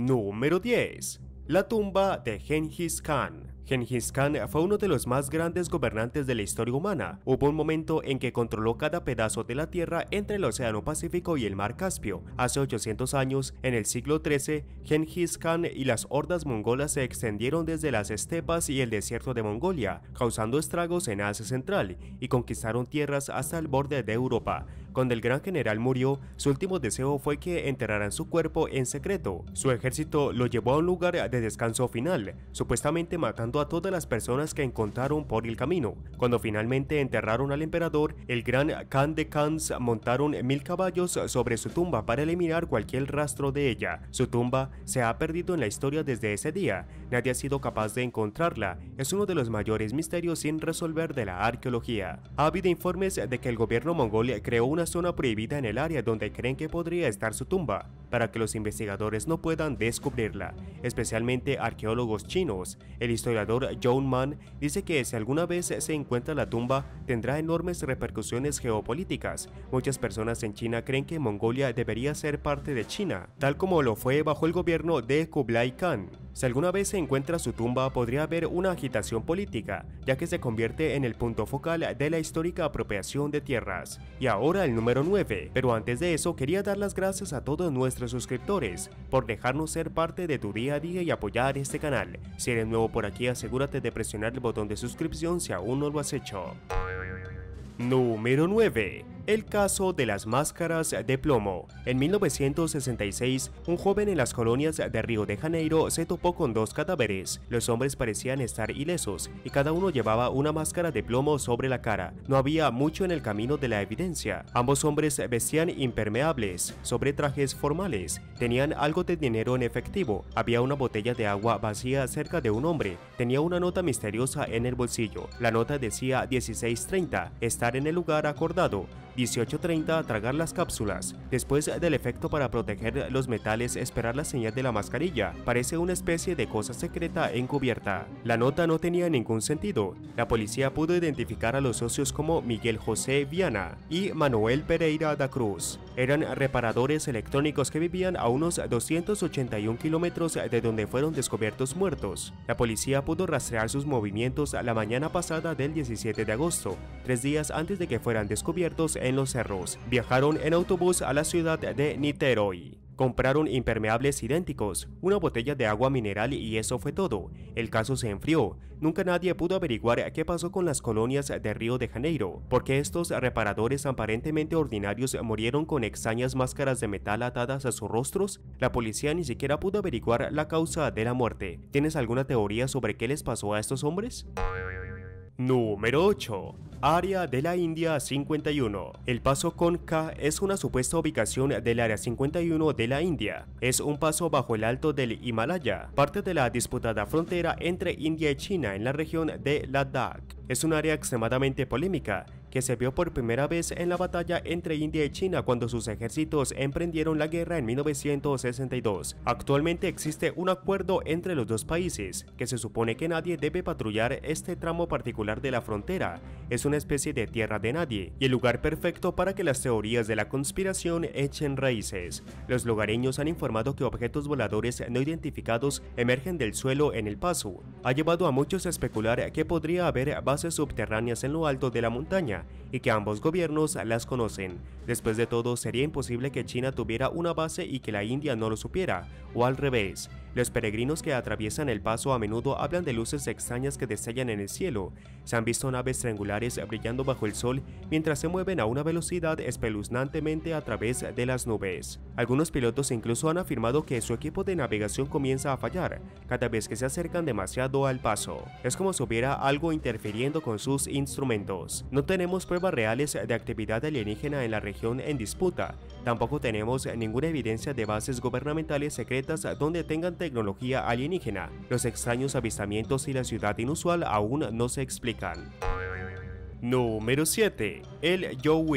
Número 10. La tumba de Gengis Khan. Gengis Khan fue uno de los más grandes gobernantes de la historia humana. Hubo un momento en que controló cada pedazo de la tierra entre el Océano Pacífico y el Mar Caspio. Hace 800 años, en el siglo XIII, Gengis Khan y las hordas mongolas se extendieron desde las estepas y el desierto de Mongolia, causando estragos en Asia Central, y conquistaron tierras hasta el borde de Europa. Cuando el gran general murió, su último deseo fue que enterraran su cuerpo en secreto. Su ejército lo llevó a un lugar de descanso final, supuestamente matando a todas las personas que encontraron por el camino. Cuando finalmente enterraron al emperador, el gran Khan de Khans montaron 1000 caballos sobre su tumba para eliminar cualquier rastro de ella. Su tumba se ha perdido en la historia desde ese día. Nadie ha sido capaz de encontrarla. Es uno de los mayores misterios sin resolver de la arqueología. Ha habido informes de que el gobierno mongol creó una zona prohibida en el área donde creen que podría estar su tumba, para que los investigadores no puedan descubrirla, especialmente arqueólogos chinos. El historiador John Mann dice que si alguna vez se encuentra la tumba, tendrá enormes repercusiones geopolíticas. Muchas personas en China creen que Mongolia debería ser parte de China, tal como lo fue bajo el gobierno de Kublai Khan. Si alguna vez se encuentra su tumba, podría haber una agitación política, ya que se convierte en el punto focal de la histórica apropiación de tierras. Y ahora el número 9, pero antes de eso quería dar las gracias a todos nuestros suscriptores por dejarnos ser parte de tu día a día y apoyar este canal. Si eres nuevo por aquí, asegúrate de presionar el botón de suscripción si aún no lo has hecho. Número 9. El caso de las máscaras de plomo. En 1966, un joven en las colonias de Río de Janeiro se topó con dos cadáveres. Los hombres parecían estar ilesos y cada uno llevaba una máscara de plomo sobre la cara. No había mucho en el camino de la evidencia. Ambos hombres vestían impermeables sobre trajes formales. Tenían algo de dinero en efectivo. Había una botella de agua vacía cerca de un hombre. Tenía una nota misteriosa en el bolsillo. La nota decía 16:30, estar en el lugar acordado. 18:30, tragar las cápsulas. Después del efecto para proteger los metales, esperar la señal de la mascarilla. Parece una especie de cosa secreta encubierta. La nota no tenía ningún sentido. La policía pudo identificar a los socios como Miguel José Viana y Manuel Pereira da Cruz. Eran reparadores electrónicos que vivían a unos 281 kilómetros de donde fueron descubiertos muertos. La policía pudo rastrear sus movimientos la mañana pasada del 17 de agosto, 3 días antes de que fueran descubiertos en los cerros. Viajaron en autobús a la ciudad de Niterói. Compraron impermeables idénticos, una botella de agua mineral y eso fue todo. El caso se enfrió. Nunca nadie pudo averiguar qué pasó con las colonias de Río de Janeiro, porque estos reparadores aparentemente ordinarios murieron con extrañas máscaras de metal atadas a sus rostros. La policía ni siquiera pudo averiguar la causa de la muerte. ¿Tienes alguna teoría sobre qué les pasó a estos hombres? Número 8. Área de la India 51. El paso Konka es una supuesta ubicación del Área 51 de la India. Es un paso bajo el alto del Himalaya, parte de la disputada frontera entre India y China en la región de Ladakh. Es un área extremadamente polémica, que se vio por primera vez en la batalla entre India y China cuando sus ejércitos emprendieron la guerra en 1962. Actualmente existe un acuerdo entre los dos países, que se supone que nadie debe patrullar este tramo particular de la frontera. Es una especie de tierra de nadie, y el lugar perfecto para que las teorías de la conspiración echen raíces. Los lugareños han informado que objetos voladores no identificados emergen del suelo en el paso. Ha llevado a muchos a especular que podría haber bases subterráneas en lo alto de la montaña, y que ambos gobiernos las conocen. Después de todo, sería imposible que China tuviera una base y que la India no lo supiera, o al revés. Los peregrinos que atraviesan el paso a menudo hablan de luces extrañas que destellan en el cielo. Se han visto naves triangulares brillando bajo el sol mientras se mueven a una velocidad espeluznantemente a través de las nubes. Algunos pilotos incluso han afirmado que su equipo de navegación comienza a fallar cada vez que se acercan demasiado al paso. Es como si hubiera algo interfiriendo con sus instrumentos. No tenemos pruebas reales de actividad alienígena en la región en disputa. Tampoco tenemos ninguna evidencia de bases gubernamentales secretas donde tengan tecnología alienígena. Los extraños avistamientos y la ciudad inusual aún no se explican. Número 7. El Yowie.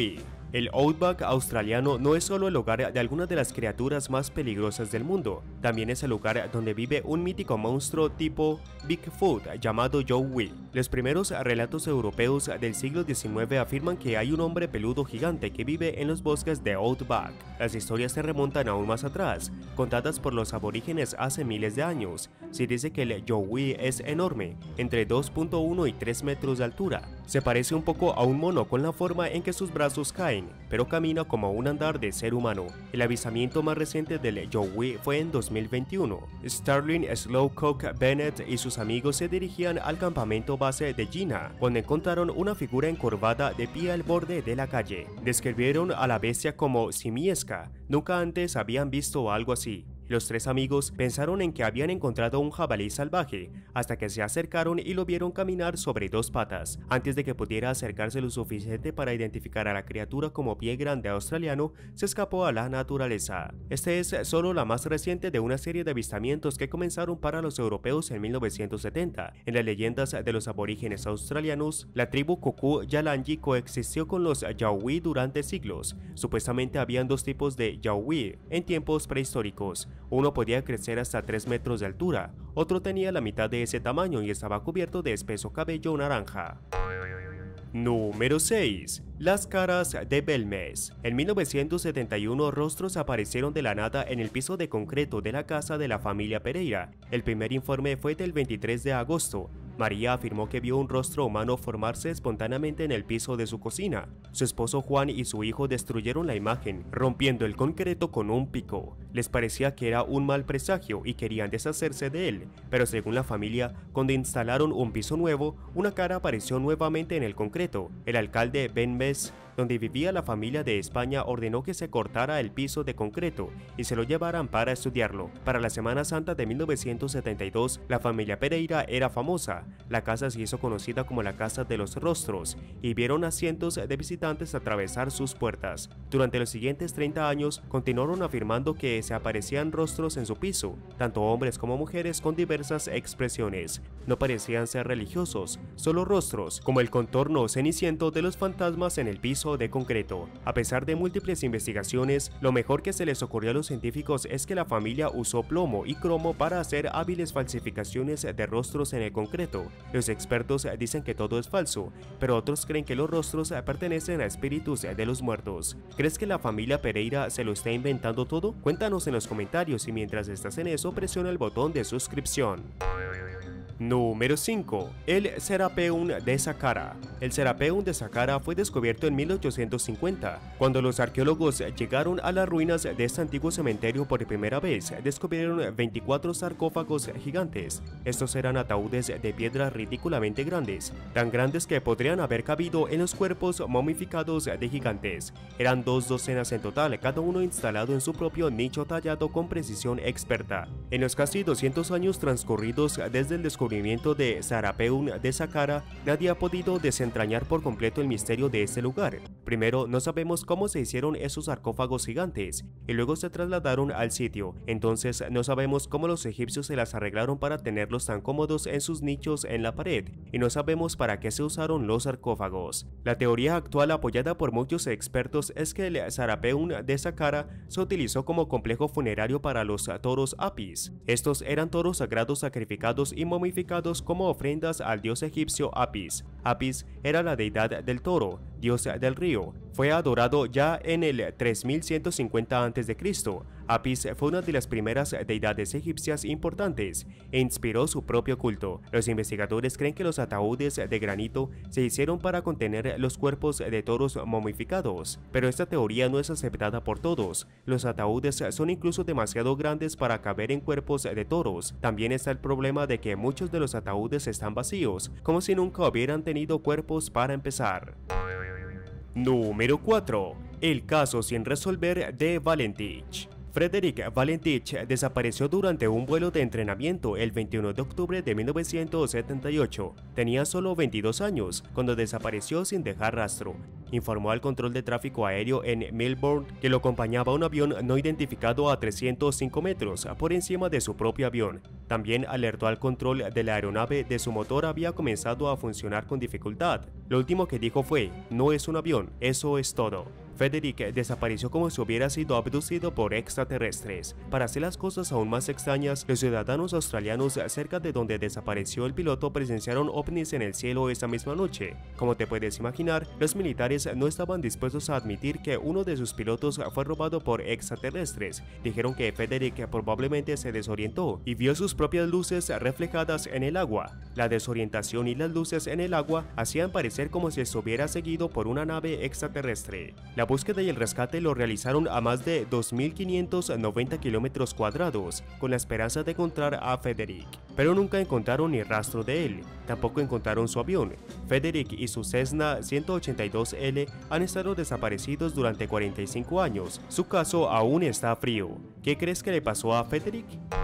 El Outback australiano no es solo el hogar de algunas de las criaturas más peligrosas del mundo, también es el lugar donde vive un mítico monstruo tipo Bigfoot llamado Yowie. Los primeros relatos europeos del siglo XIX afirman que hay un hombre peludo gigante que vive en los bosques de Outback. Las historias se remontan aún más atrás, contadas por los aborígenes hace miles de años. Se dice que el Yowie es enorme, entre 2.1 y 3 metros de altura. Se parece un poco a un mono con la forma en que sus brazos caen, pero camina como un andar de ser humano. El avistamiento más reciente del Yowie fue en 2021. Sterling Slowcock Bennett y sus amigos se dirigían al campamento base de Gina, donde encontraron una figura encorvada de pie al borde de la calle. Describieron a la bestia como simiesca. Nunca antes habían visto algo así. Los tres amigos pensaron en que habían encontrado un jabalí salvaje, hasta que se acercaron y lo vieron caminar sobre dos patas. Antes de que pudiera acercarse lo suficiente para identificar a la criatura como pie grande australiano, se escapó a la naturaleza. Este es solo la más reciente de una serie de avistamientos que comenzaron para los europeos en 1970. En las leyendas de los aborígenes australianos, la tribu Kuku-Yalanji coexistió con los Yowie durante siglos. Supuestamente habían dos tipos de Yowie en tiempos prehistóricos. Uno podía crecer hasta 3 metros de altura, otro tenía la mitad de ese tamaño y estaba cubierto de espeso cabello naranja. Número 6. Las caras de Belmes. En 1971, rostros aparecieron de la nada en el piso de concreto de la casa de la familia Pereira. El primer informe fue del 23 de agosto. María afirmó que vio un rostro humano formarse espontáneamente en el piso de su cocina. Su esposo Juan y su hijo destruyeron la imagen, rompiendo el concreto con un pico. Les parecía que era un mal presagio y querían deshacerse de él, pero según la familia, cuando instalaron un piso nuevo, una cara apareció nuevamente en el concreto. El alcalde Belmes, donde vivía la familia de España, ordenó que se cortara el piso de concreto y se lo llevaran para estudiarlo. Para la Semana Santa de 1972, la familia Pereira era famosa. La casa se hizo conocida como la Casa de los Rostros y vieron a cientos de visitantes atravesar sus puertas. Durante los siguientes 30 años, continuaron afirmando que se aparecían rostros en su piso, tanto hombres como mujeres con diversas expresiones. No parecían ser religiosos, solo rostros, como el contorno ceniciento de los fantasmas en el piso de concreto. A pesar de múltiples investigaciones, lo mejor que se les ocurrió a los científicos es que la familia usó plomo y cromo para hacer hábiles falsificaciones de rostros en el concreto. Los expertos dicen que todo es falso, pero otros creen que los rostros pertenecen a espíritus de los muertos. ¿Crees que la familia Pereira se lo está inventando todo? Cuéntanos en los comentarios y mientras estás en eso, presiona el botón de suscripción. Número 5. El Serapeum de Saqqara. El Serapeum de Saqqara fue descubierto en 1850. Cuando los arqueólogos llegaron a las ruinas de este antiguo cementerio por primera vez, descubrieron 24 sarcófagos gigantes. Estos eran ataúdes de piedra ridículamente grandes, tan grandes que podrían haber cabido en los cuerpos momificados de gigantes. Eran 2 docenas en total, cada uno instalado en su propio nicho tallado con precisión experta. En los casi 200 años transcurridos desde el descubrimiento de Serapeum de Saqqara, nadie ha podido desentrañar por completo el misterio de este lugar. Primero, no sabemos cómo se hicieron esos sarcófagos gigantes, y luego se trasladaron al sitio. Entonces, no sabemos cómo los egipcios se las arreglaron para tenerlos tan cómodos en sus nichos en la pared, y no sabemos para qué se usaron los sarcófagos. La teoría actual, apoyada por muchos expertos, es que el Serapeum de Saqqara se utilizó como complejo funerario para los toros Apis. Estos eran toros sagrados sacrificados y momificados como ofrendas al dios egipcio Apis. Apis era la deidad del toro, dios del río. Fue adorado ya en el 3150 a.C. Apis fue una de las primeras deidades egipcias importantes e inspiró su propio culto. Los investigadores creen que los ataúdes de granito se hicieron para contener los cuerpos de toros momificados, pero esta teoría no es aceptada por todos. Los ataúdes son incluso demasiado grandes para caber en cuerpos de toros. También está el problema de que muchos de los ataúdes están vacíos, como si nunca hubieran tenido cuerpos para empezar. Número 4. El caso sin resolver de Valentich. Frederick Valentich desapareció durante un vuelo de entrenamiento el 21 de octubre de 1978. Tenía solo 22 años cuando desapareció sin dejar rastro. Informó al control de tráfico aéreo en Melbourne que lo acompañaba un avión no identificado a 305 metros por encima de su propio avión. También alertó al control de la aeronave de su motor había comenzado a funcionar con dificultad. Lo último que dijo fue: "No es un avión, eso es todo". Frederick desapareció como si hubiera sido abducido por extraterrestres. Para hacer las cosas aún más extrañas, los ciudadanos australianos cerca de donde desapareció el piloto presenciaron ovnis en el cielo esa misma noche. Como te puedes imaginar, los militares no estaban dispuestos a admitir que uno de sus pilotos fue robado por extraterrestres. Dijeron que Frederick probablemente se desorientó y vio sus propias luces reflejadas en el agua. La desorientación y las luces en el agua hacían parecer como si estuviera seguido por una nave extraterrestre. La búsqueda y el rescate lo realizaron a más de 2.590 kilómetros cuadrados, con la esperanza de encontrar a Frederick, pero nunca encontraron ni rastro de él. Tampoco encontraron su avión. Frederick y su Cessna 182L han estado desaparecidos durante 45 años. Su caso aún está frío. ¿Qué crees que le pasó a Frederick?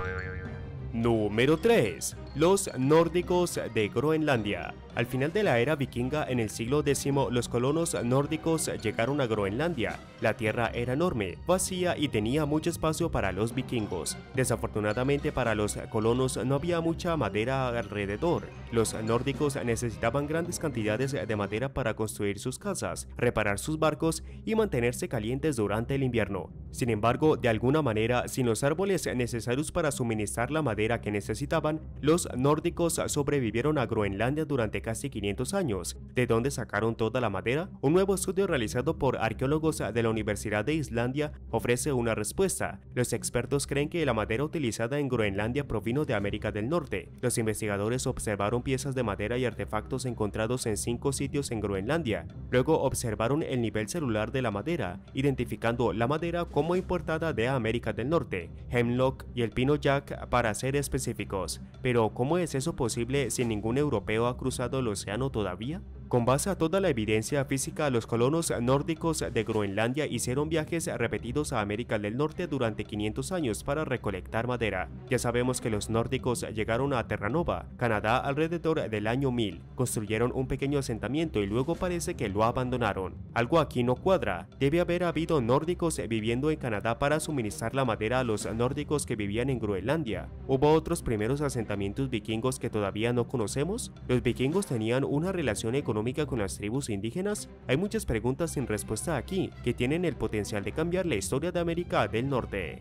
Número 3. Los nórdicos de Groenlandia. Al final de la era vikinga en el siglo X, los colonos nórdicos llegaron a Groenlandia. La tierra era enorme, vacía y tenía mucho espacio para los vikingos. Desafortunadamente para los colonos no había mucha madera alrededor. Los nórdicos necesitaban grandes cantidades de madera para construir sus casas, reparar sus barcos y mantenerse calientes durante el invierno. Sin embargo, de alguna manera, sin los árboles necesarios para suministrar la madera que necesitaban, los nórdicos sobrevivieron a Groenlandia durante casi 500 años. ¿De dónde sacaron toda la madera? Un nuevo estudio realizado por arqueólogos de la Universidad de Islandia ofrece una respuesta. Los expertos creen que la madera utilizada en Groenlandia provino de América del Norte. Los investigadores observaron piezas de madera y artefactos encontrados en 5 sitios en Groenlandia. Luego observaron el nivel celular de la madera, identificando la madera como importada de América del Norte, hemlock y el pino jack para ser específicos. Pero ¿cómo es eso posible si ningún europeo ha cruzado el océano todavía? Con base a toda la evidencia física, los colonos nórdicos de Groenlandia hicieron viajes repetidos a América del Norte durante 500 años para recolectar madera. Ya sabemos que los nórdicos llegaron a Terranova, Canadá, alrededor del año 1000. Construyeron un pequeño asentamiento y luego parece que lo abandonaron. Algo aquí no cuadra. Debe haber habido nórdicos viviendo en Canadá para suministrar la madera a los nórdicos que vivían en Groenlandia. ¿Hubo otros primeros asentamientos vikingos que todavía no conocemos? ¿Los vikingos tenían una relación económica con las tribus indígenas? Hay muchas preguntas sin respuesta aquí, que tienen el potencial de cambiar la historia de América del Norte.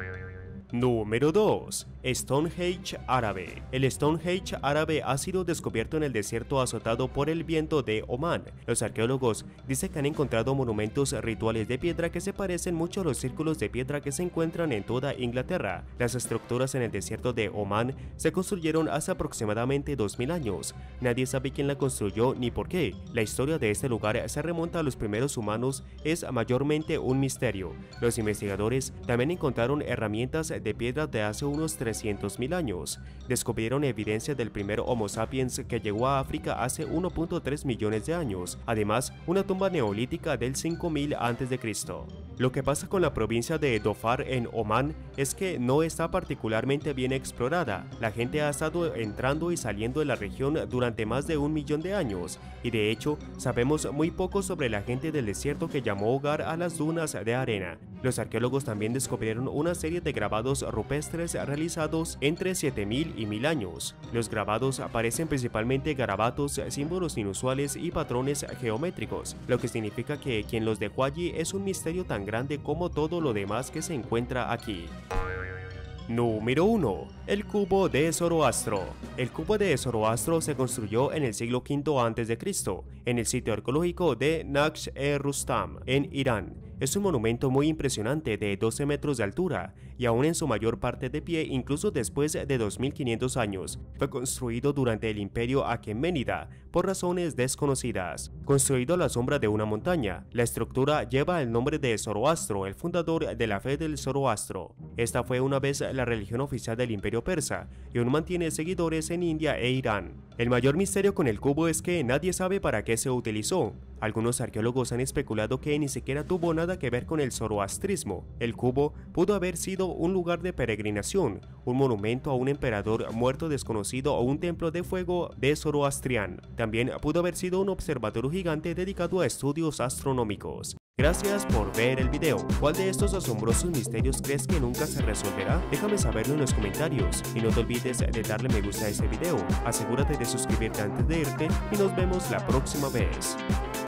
Número 2. Stonehenge árabe. El Stonehenge árabe ha sido descubierto en el desierto azotado por el viento de Omán. Los arqueólogos dicen que han encontrado monumentos rituales de piedra que se parecen mucho a los círculos de piedra que se encuentran en toda Inglaterra. Las estructuras en el desierto de Omán se construyeron hace aproximadamente 2000 años. Nadie sabe quién la construyó ni por qué. La historia de este lugar se remonta a los primeros humanos, es mayormente un misterio. Los investigadores también encontraron herramientas de piedra de hace unos 300.000 años. Descubrieron evidencia del primer Homo sapiens que llegó a África hace 1.3 millones de años. Además, una tumba neolítica del 5000 a.C. Lo que pasa con la provincia de Dhofar en Omán es que no está particularmente bien explorada. La gente ha estado entrando y saliendo de la región durante más de 1 millón de años, y de hecho, sabemos muy poco sobre la gente del desierto que llamó hogar a las dunas de arena. Los arqueólogos también descubrieron una serie de grabados rupestres realizados entre 7000 y 1000 años. Los grabados aparecen principalmente garabatos, símbolos inusuales y patrones geométricos, lo que significa que quien los dejó allí es un misterio tan grande como todo lo demás que se encuentra aquí. Número 1. El cubo de Zoroastro. El cubo de Zoroastro se construyó en el siglo V a.C. en el sitio arqueológico de Naqsh-e-Rustam, en Irán. Es un monumento muy impresionante de 12 metros de altura y aún en su mayor parte de pie incluso después de 2500 años. Fue construido durante el imperio aqueménida por razones desconocidas. Construido a la sombra de una montaña, la estructura lleva el nombre de Zoroastro, el fundador de la fe del Zoroastro. Esta fue una vez la religión oficial del imperio persa y aún mantiene seguidores en India e Irán. El mayor misterio con el cubo es que nadie sabe para qué se utilizó. Algunos arqueólogos han especulado que ni siquiera tuvo nada que ver con el zoroastrismo. El cubo pudo haber sido un lugar de peregrinación, un monumento a un emperador muerto desconocido o un templo de fuego de Zoroastrián. También pudo haber sido un observatorio gigante dedicado a estudios astronómicos. Gracias por ver el video. ¿Cuál de estos asombrosos misterios crees que nunca se resolverá? Déjame saberlo en los comentarios y no te olvides de darle me gusta a este video. Asegúrate de suscribirte antes de irte y nos vemos la próxima vez.